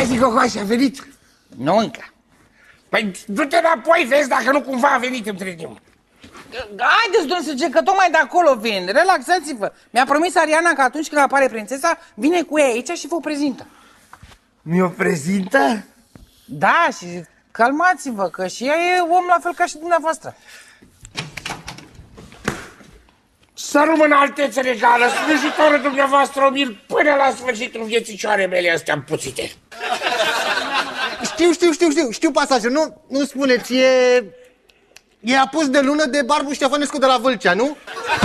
Azi, Gogoaș, a venit? Nu încă. Păi du-te înapoi, vezi dacă nu cumva a venit între timp. Haideți, domnul Sergent, că tocmai de acolo vin. Relaxați-vă. Mi-a promis Ariana că atunci când apare prințesa, vine cu ea aici și vă prezintă. Mi-o prezintă? Da, și calmați-vă, că și ea e om la fel ca și dumneavoastră. Să rămână altețe regală, slujitorul dumneavoastră Omil, până la sfârșitul viețicioare mele astea împuțite. Știu pasajul, nu spuneți, e apus de lună de Barbu Ștefănescu de la Vâlcea, nu?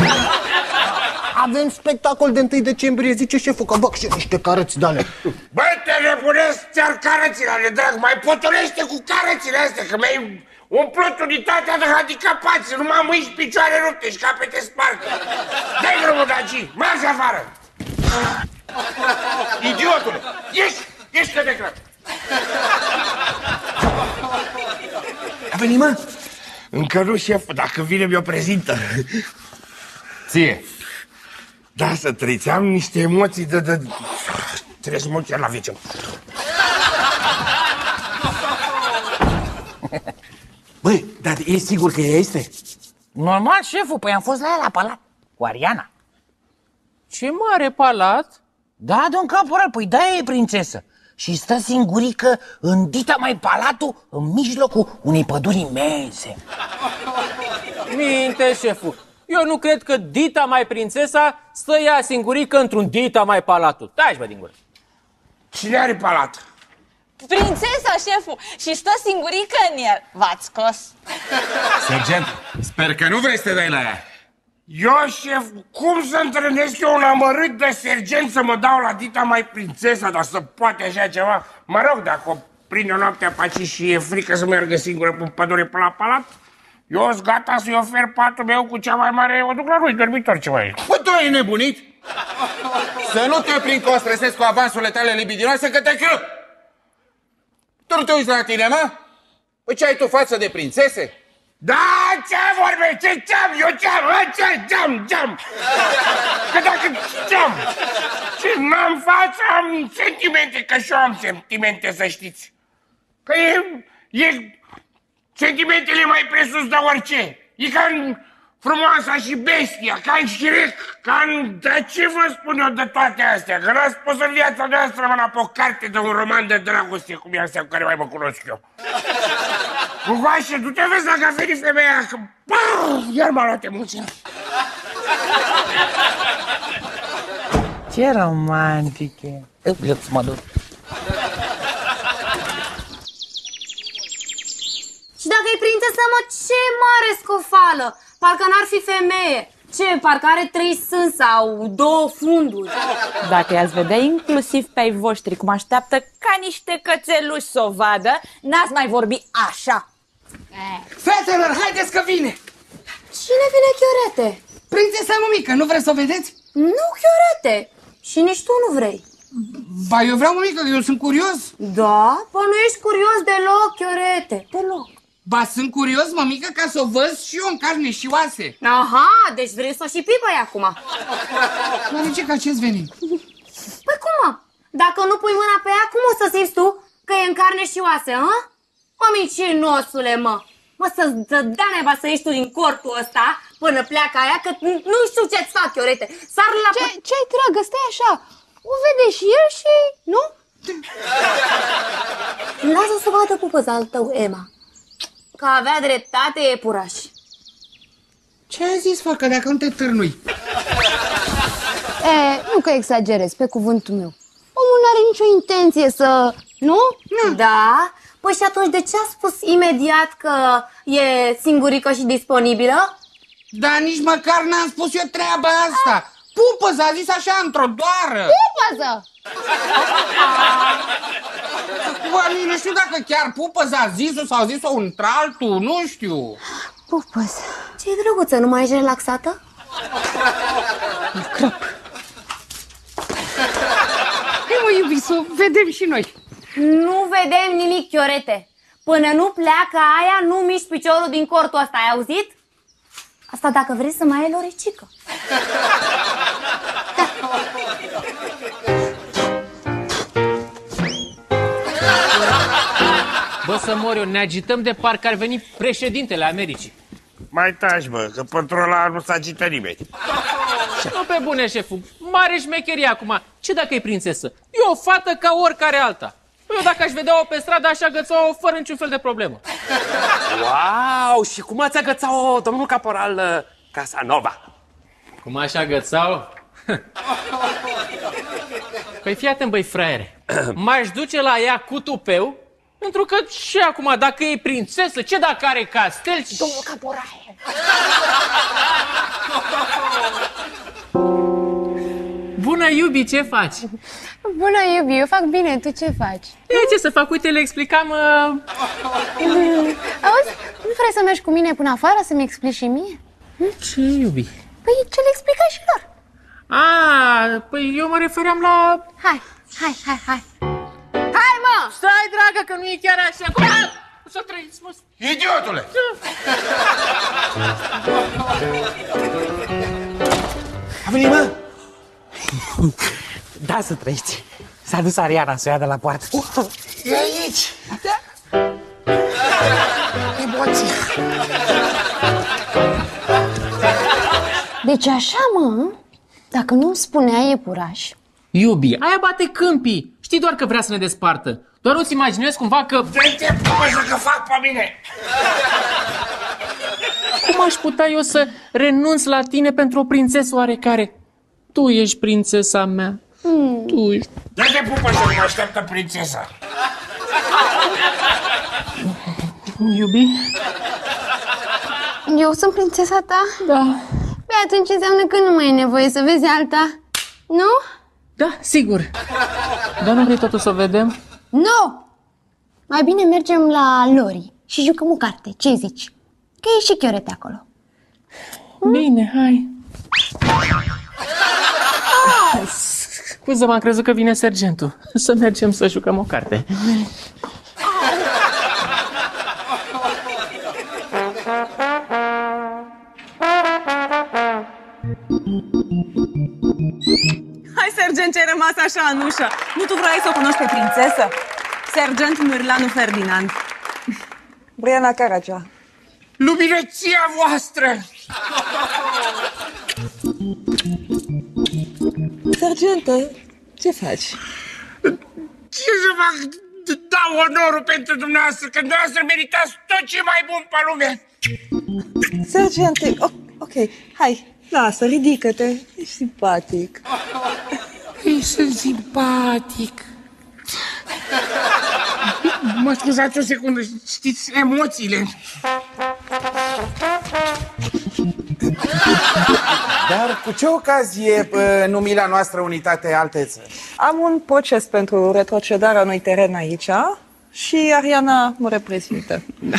Avem spectacol de 1 decembrie, zice șeful, că băc și niște carăți de-ale. Bă, te nebunesc, ți-ar carățile ale drag, mai potolește cu carățile astea, că mi-ai umplut unitatea de handicapați, numai mâini și picioare rupte și capete spartă. Dă-i drumul de aici, marș afară! Idiotule, ieși că declar. A venit, mă? Încă nu, șef, dacă vine mi-o prezintă. Ție. Da, să trăiți, am niște emoții de... Trebuie să mă chiar la vece. Băi, dar e sigur că ea este? Normal, șeful, păi am fost la ea la palat, cu Ariana. Ce mare palat! Da, domn caporal, păi da, e prințesă. Și stă singurică în dita mai palatul, în mijlocul unei păduri imense. Minte, șeful. Eu nu cred că dita mai prințesa stă ea singurică într-un dita mai palatul. Taci, bă, din gură. Cine are palat? Prințesa, șeful, și stă singurică în el. V-ați scos. Sergent, sper că nu vrei să te dai la ea. Eu, șef, cum să întâlnesc eu un amărât de sergent să mă dau la dita mai prințesa, dar să poate așa ceva? Mă rog, dacă o prinde noaptea pe aici și e frică să meargă singură pe pădure pe la palat, eu sunt gata să-i ofer patul meu cu cea mai mare, o duc la noi, dormitor, ce mai e. Bă, tu ai nebunit? Să nu te prind că o stresezi cu avansurile tale libidinoase, că te crăp! Tu nu te uiți la tine, mă? Păi ce ai tu față de prințese? Da, ce vorbe, ce-am, eu ce-am, că dacă ce-am, și n-am față, am sentimente, că și eu am sentimente, să știți. Că e sentimentele mai presus de orice. E ca în Frumoasa și Bestia, ca în Șirec, ca în... Dar ce vă spun eu de toate astea? Că n-ați spus în viața noastră mâna pe o carte de un roman de dragoste, cum e astea cu care mai mă cunosc eu. Gugoașe, du-te vezi dacă a venit femeia, că... Iar m-a luat emoția. Ce romantice. Eu să mă duc. Și dacă e prințesă, mă, ce mare scofală! Parcă n-ar fi femeie. Ce, parcă are 3 sâni sau 2 funduri. Dacă i-ați vedea inclusiv pe ai voștri cum așteaptă ca niște cățeluși să o vadă, n-ați mai vorbi așa. Fetelor, haideți că vine! Cine vine, Chiorete? Prințesa mămică, nu vreți să o vedeți? Nu, Chiorete. Și nici tu nu vrei. Ba, eu vreau, mămică, eu sunt curios. Da? Păi nu ești curios deloc, Chiorete. Deloc. Ba, sunt curios, mămică, ca să o văd și eu în carne și oase. Aha, deci vrei să o și pipăi acum. Dar de ce că ce-ți veni? Păi cum, mă? Dacă nu pui mâna pe ea, cum o să simți tu că e în carne și oase, hă? Mămincinosule, mă! Mă, să dea neba să ieși tu din cortul ăsta până pleacă aia, că nu știu ce-ți fac, Chiorete. Sar la... Ce-ai, dragă? Stai așa. O vede și el și... nu? Lasă să vadă pupăza al tău, Emma. Că avea dreptate iepuraș. Ce ai zis, fă, că dacă nu te târnui? Nu că exagerez, pe cuvântul meu. Omul n-are nicio intenție să... nu? Da? Păi și atunci de ce a spus imediat că e singurică și disponibilă? Dar nici măcar n-am spus eu treaba asta. Pupăza a zis așa într-o doară. Pupăză! Bă, nu știu dacă chiar Pupăza a zis-o sau a zis-o într-altul, nu știu. Pupăză. Ce drăguță, nu mai ești relaxată? Hai, mă, iubi, să o vedem și noi. Nu vedem nimic, Chiorete. Până nu pleacă aia, nu miști piciorul din cortul ăsta, ai auzit? Asta dacă vrei să mai ai loricică. Bă, să mor eu, ne agităm de parcă ar veni președintele Americii. Mai taci, bă, că pentru ăla nu se agită nimeni. Nu pe bune, șeful, mare șmecherie acum. Ce dacă e prințesă? E o fată ca oricare alta. Eu dacă aș vedea-o pe stradă, aș agăța-o fără niciun fel de problemă. Wow, și cum ați agățat-o, domnul caporal Casanova? Cum aș agăța-o? Păi fii atent, băi, fraiere. M-aș duce la ea cu tupeu, pentru că și acum, dacă e prințesă, ce dacă are castel? Domnul caporal! Bună, iubi, ce faci? Bună, iubi, eu fac bine, tu ce faci? Ce să fac? Uite, le explicam... Auzi, nu vrei să mergi cu mine până afară să-mi explici și mie? Ce, iubi? Păi ce le explicai și lor? Păi eu mă refeream la... Hai! Hai, mă! Stai, dragă, că nu e chiar așa. Să trăiți, mă. Idiotule! A venit, mă? Da, să trăiți. S-a dus Ariana să o ia de la poartă. E aici! Emoții! Deci așa, mă, dacă nu-mi spunea iepuraș... Iubi, aia bate câmpii. Știi doar că vrea să ne despartă. Doar nu-ți imaginezi cumva că... Dă-te păză că fac pe mine! Cum aș putea eu să renunț la tine pentru o prințesă oarecare? Tu ești prințesa mea. Tu ești... Dă-te pupă să mă așteaptă prințesa! Iubi? Eu sunt prințesa ta? Da. Păi atunci înseamnă că nu mai e nevoie să vezi alta, nu? Da, sigur. Dar nu vrei totul să o vedem? Nu! Mai bine mergem la Lori și jucăm o carte, ce zici? Că e și Chiorete acolo. Bine, hai. Scuză, m-am crezut că vine sergentul. Să mergem să jucăm o carte. Hai, sergent, ce ai rămas așa în ușă? Nu tu vrei să o cunoști pe prințesă? Sergent Mirlanu Ferdinand. Briana Caracea. Luminăția voastră! Sergente, ce faci? Ce să fac? Dau onorul pentru dumneavoastră, că dumneavoastră meritați tot ce mai bun pe lume! Sergente, ok, hai, lasă, ridică-te, ești simpatic. Ei, sunt simpatic. Mă scuzați o secundă, știți emoțiile. Dar cu ce ocazie numirea noastră unitate alteță? Am un proces pentru retrocedarea unui teren aici și Ariana mă reprezintă. Da.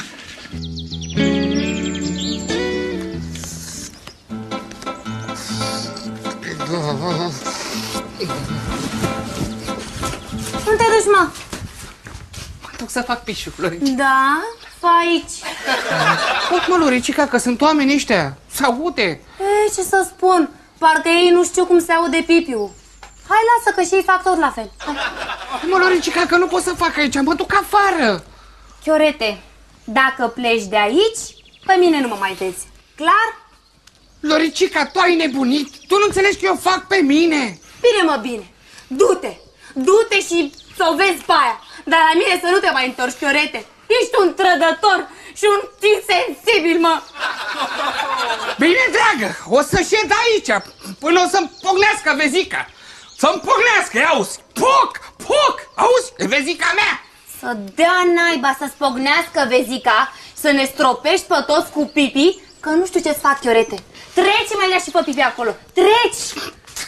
Unde te duci, mă? Mă duc să fac pișul, Lori. Da? Fă aici. Pot, mă, Loricica, că sunt oameni ăștia. S-aude. Ei, ce să spun? Parcă ei nu știu cum se aude pipiul. Hai, lasă că și ei fac tot la fel. Hai. Mă, Loricica, că nu pot să fac aici. Mă duc afară. Chiorete, dacă pleci de aici, pe mine nu mă mai vezi. Clar? Loricica, tu ai nebunit? Tu nu înțelegi că eu fac pe mine? Bine, mă, bine. Du-te. Du-te și să o vezi pe aia. Dar la mine să nu te mai întorci, Chiorete. Ești un trădător și un insensibil, mă. Bine, dragă, o să șed aici până o să-mi pocnească vezica. Să-mi pocnească, auzi? Poc, auzi? E vezica mea. Să dea naiba să spognească vezica, să ne stropești pe toți cu pipi, că nu știu ce-ți fac, Chiorete. Trece mai lea și pe pipi acolo. Treci!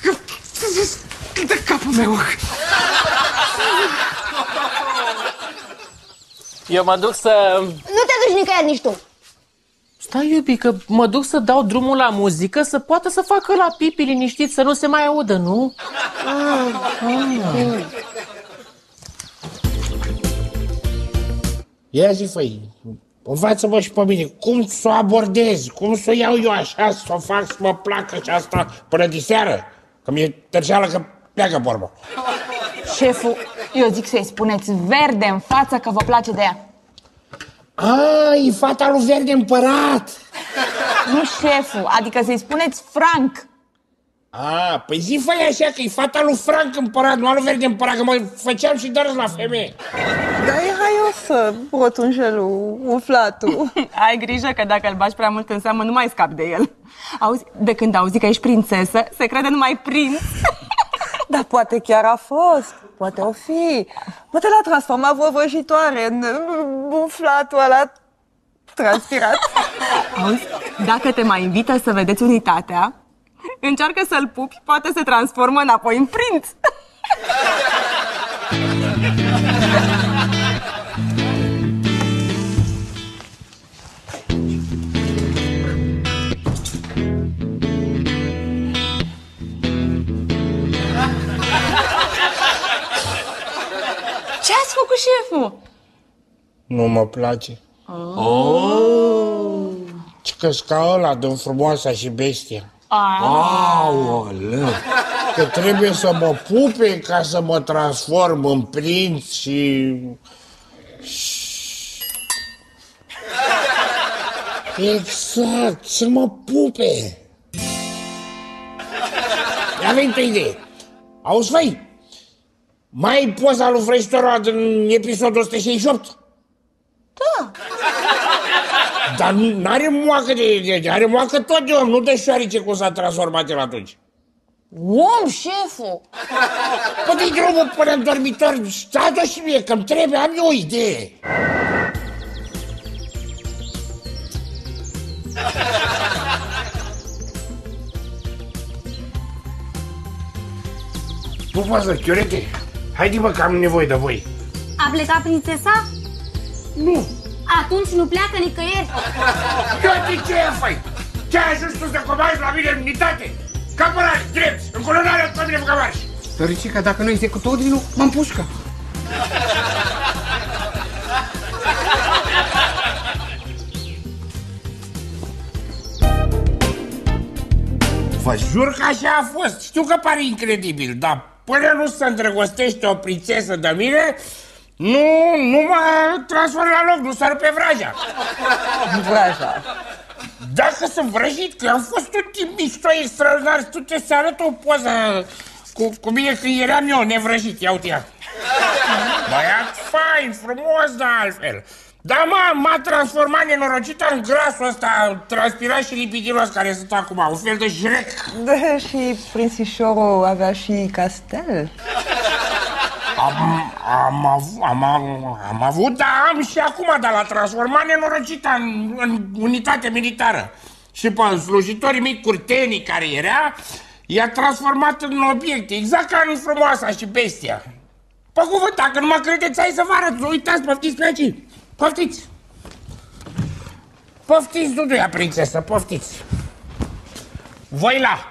De capul meu. Eu mă duc să... Nu te duci nicăieri nici tu. Stai, iubi, că mă duc să dau drumul la muzică, să poată să facă la pipi liniștit, să nu se mai audă, nu? Ia zi, făi, învață-mă și pe mine, cum să o abordez, cum să o iau eu așa, să o fac să mă placă și asta până de seară, că mi-e târzeală că pleacă vorba. Șeful, eu zic să-i spuneți verde în față că vă place de ea. E fata lui Verde Împărat. Nu, șeful, adică să-i spuneți Frank. Păi zi fă așa că e fata lui Frank Împărat, nu a lui Verde Împărat, că mă făceam și doar la femeie. Da, e haios, rotunjelul, umflatul. Ai grijă că dacă îl bagi prea mult în seamă, nu mai scapi de el. Auzi, de când auzi că ești prințesă, se crede numai prinț. Dar poate chiar a fost, poate o fi. Poate l-a transformat văvăjitoare în umflatul ăla transpirat. Auzi, dacă te mai invită să vedeți Unitatea, încearcă să-l pupi, poate se transformă înapoi în prinț. Ce ați făcut, șeful? Nu mă place. Că-s ca ăla din Frumoasa și Bestia. Aoleu! Că trebuie să mă pupe ca să mă transform în prinț și... Exact, să mă pupe. Mi-a venit o idee. Auzi, făi, mai ai poza lui Vrăjitorul din episodul 168? Da. Dar n-are moacă are moacă tot de om, nu de șoarice cum s-a transformat el atunci. Om, șeful! Păi de drumul până în dormitor, stai-o și mie, că-mi trebuie, am eu o idee. Pupază, chiorete, haide mă că am nevoie de voi. A plecat prințesa? Nu. Atunci nu pleacă nicăieri. Chiorete, ce fai? Ce ai ajuns tu să comanzi la mine în unitate? Caporali, drept, în colonare, cu mine vă camarși. Tăricica, dacă nu execută nu mă împușcă. Vă jur că așa a fost. Știu că pare incredibil, dar până nu se îndrăgostește o prințesă de mine, nu mă transfer la loc, nu sar pe vraja. Vraja. Dacă sunt vrăjit, că am fost un timp mișto extraordinar, tu te să arăt o poză cu mine când eram eu nevrăjit, ia uite ea. Băiat fain, frumos, dar altfel. Dar m-a transformat nenorocită în grasul ăsta transpirat și lipidilos care sunt acum, un fel de Shrek. Da, și prințișorul avea și castel. Am avut, dar am și acum, dar l-a transformat nenorocită în unitate militară. Și pe slujitorii mei curtenii care era, i-a transformat în obiecte, exact ca în Frumoasa și Bestia. Pe cuvânt, dacă nu mă credeți, hai să vă arăt, uitați, poftiți pe aici. Poftiți! Poftiți, Duduia, prințesă, poftiți! Voi la!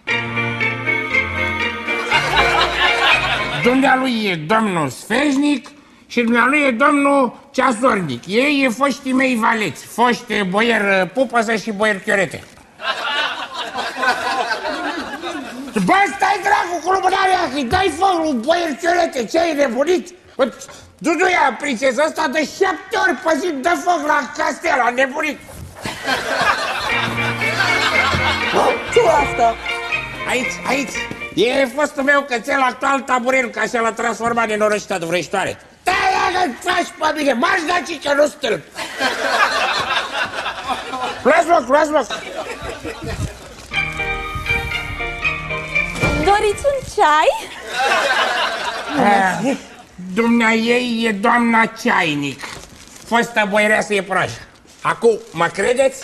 Dumnealui e domnul Sfeșnic și dumnealui e domnul Ceasornic. Ei e foștii mei valeți, foști boier Pupăză și boier Chiorete. Bă, stai dracu cu lumânarea, că-i dai foc lui boier Chiorete, ce ai nebunit? Duduia, prințesa asta de 7 ori păzit de foc la castel, a nebunit. Ce asta? Aici. E fostul meu cățel actual Taburel, că așa l-a transformat nenorocită de vrăjitoare. Da, că faci pe mine, marș daci că nu stâlp. Luați loc. Doriți un ceai? Dumnea ei e doamna Ceainic, fostă boiereasă iepurașă. Acum, mă credeți?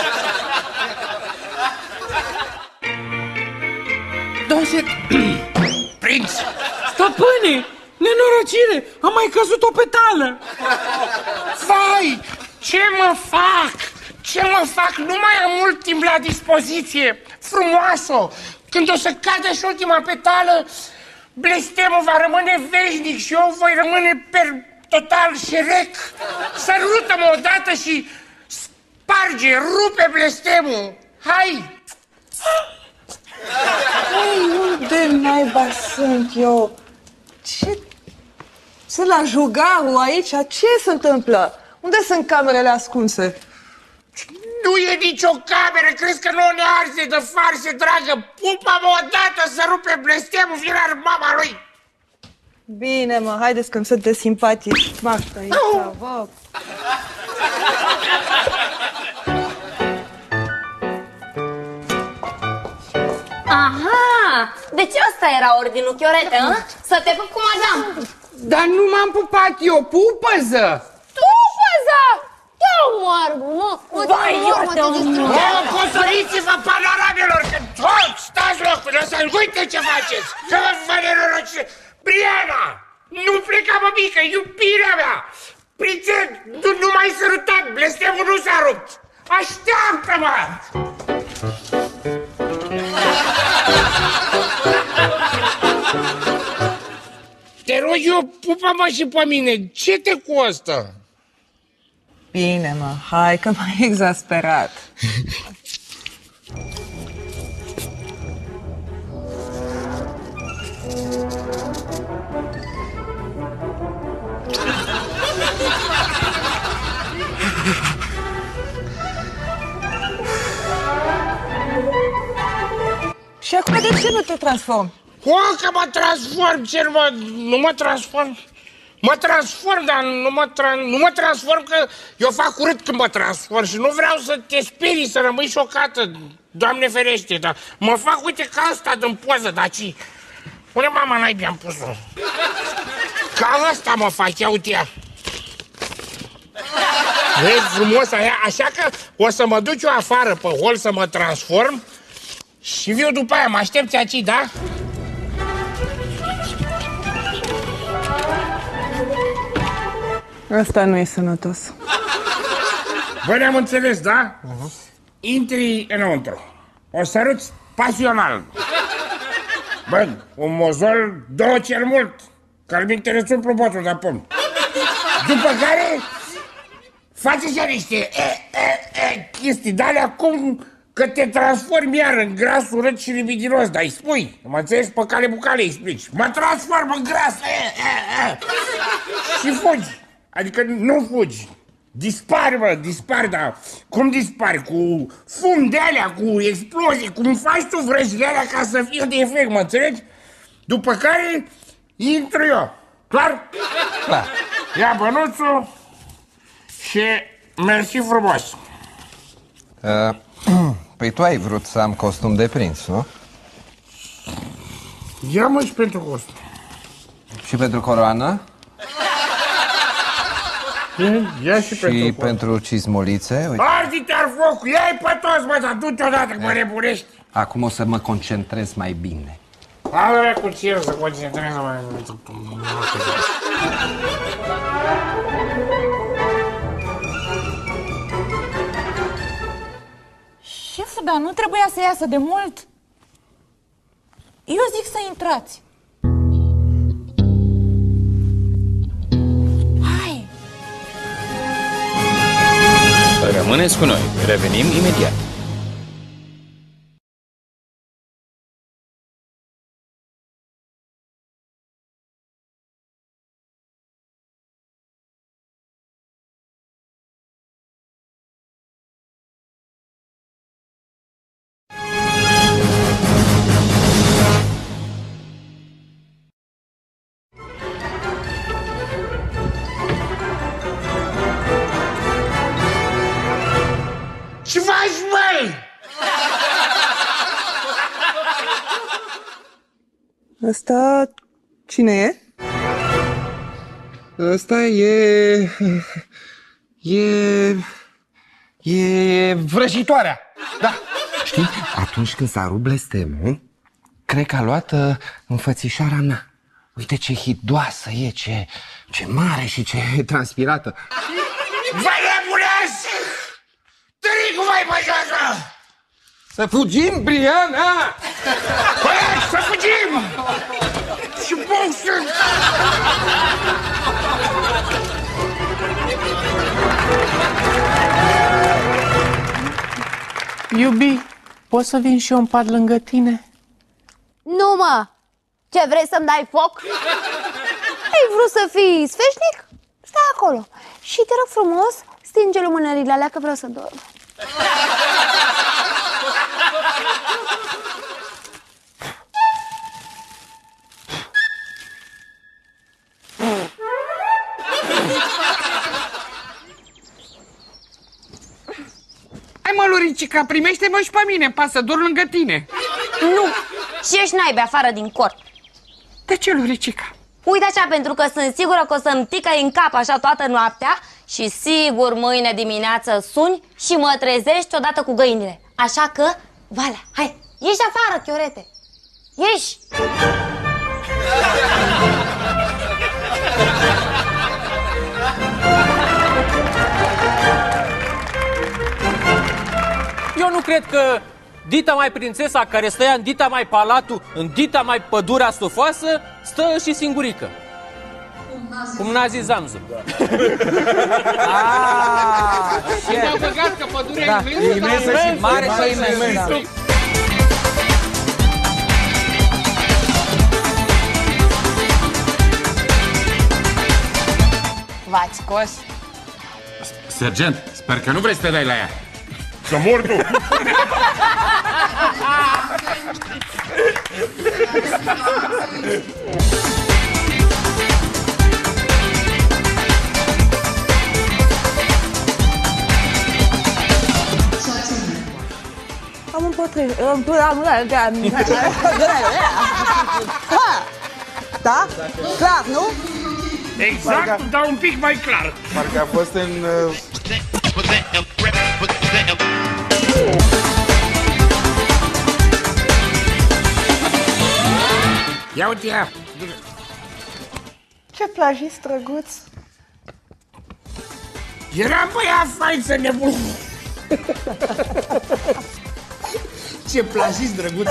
Domnule, Prinț! stăpâne, nenorocire, am mai căzut o petală. Vai, ce mă fac? Nu mai am mult timp la dispoziție. Frumoasă, când o să cadă și ultima petală, blestemul va rămâne veșnic și eu voi rămâne total Shrek. Sărută-mă odată și sparge, rupe blestemul. Hai! Unde naiba sunt eu? Ce la jugarul aici? Ce se întâmplă? Unde sunt camerele ascunse? Nu e nicio cameră, crezi că nu ne arde de farse, dragă? Pupa-mă odată să rupe blestemul, vine mama lui! Bine, mă, haideți că-mi sunteți simpatici. Basta aici, vă... Aha! Deci ăsta era ordinul, Chiorete, hă? Să te pup cu madame. Dar nu m-am pupat eu, pupăză! Tu, păza! Te omor, mă! Vai, eu te omor! Consoliți-vă, panoramelor, că toți stați locul ăsta, uite ce faceți! Că vă nenorociți! Briana! Nu pleca, mămică, iubirea mea! Prințet, nu mai sărutat, blestemul nu s-a rupt! Așteaptă-mă! Te rog eu, pupa-mă și pe mine, ce te costă? Bine, mă, hai că m-ai exasperat. Și acum de ce nu te transformi? O, că mă transform, nu mă transform. Mă transform, dar nu mă transform că eu fac urât când mă transform și nu vreau să te sperii, să rămâi șocată, Doamne ferește, dar mă fac, uite, ca asta din poză, daci. Unde mama n-ai bine pus-o? Ca asta mă fac, ia uite ea. Vezi frumos aia, așa că o să mă duc eu afară pe hol să mă transform și viu după aia, mă aștepți aici, da? Asta nu e sănătos. Bă, ne-am înțeles, da? Intri înăuntru. O săruți pasional. Bă, un mozol, 2 cel mult. Că-mi interesă un probotul de pom. După care faceți niște chestii de-alea cum că te transformi iar în gras urât și libidinos, dar îi spui, mă înțelegi, pe cale bucale îi explici. Mă transform în gras și fugi. Adică nu fugi. Dispari, mă, dispari, dar cum dispari? Cu fum de alea, cu explozii, cum faci tu vrăjile alea ca să fie de efect, mă înțelegi? După care intru eu. Clar? Clar. Ia bănuțul și mersi frumos. Păi tu ai vrut să am costum de prinț, nu? Ia mă și pentru costum. Și pentru coroană? Ia și pentru cizmolițe? Arzi-te-ar focul, ia-i pe toți, mă, dar du-te odată, că mă nebunești. Acum o să mă concentrez mai bine. Alea cu ție să concentrez mai bine. Șeful, dar nu trebuia să iasă de mult? Eu zic să intrați. Hai! Rămâneți cu noi, revenim imediat. Ce faci, măi? Ăsta... cine e? Ăsta e vrăjitoarea. Da. Știi, atunci când s-a rupt blestemul, cred că a luat înfățișarea mea. Uite ce hidoasă e, ce mare și ce transpirată. Vă nebunesc! Tăricu, vai, mă joacă! Să fugim, Briana! Băi, să fugim! Și bun sunt! Iubi, poți să vin și eu în pat lângă tine? Nu, mă! Ce, vrei să-mi dai foc? Ai vrut să fii sfeșnic? Stai acolo și te rog frumos, stinge lumânările alea că vreau să dorm. Hai mă, Loricica, primește-mă și pe mine, îmi pasă, dor lângă tine. Nu, și ești naibe afară din cort. De ce, Loricica? Uite așa, pentru că sunt sigură că o să-mi tică în cap așa toată noaptea și sigur mâine dimineață suni și mă trezești odată cu găinile. Așa că, Valea, hai, ieși afară, chiorete! Ieși! Eu nu cred că Dita mai prințesa care stăia în Dita mai palatul, în Dita mai pădurea stufoasă, stă și singurică. Cum n-a zis Zamzu. Mi-au băgat că pădurea e imensă și mare și imensă. V-ați scos? Sergent, sper că nu vrei să te dai la ea. Să mor tu! Am împotrivit. Da? Clar, nu? Exact, dar un pic mai clar. Parcă a fost în... Ia uite ea! Ce plajist drăguț! Era băiat fain să nebun! Ce plajist drăguț!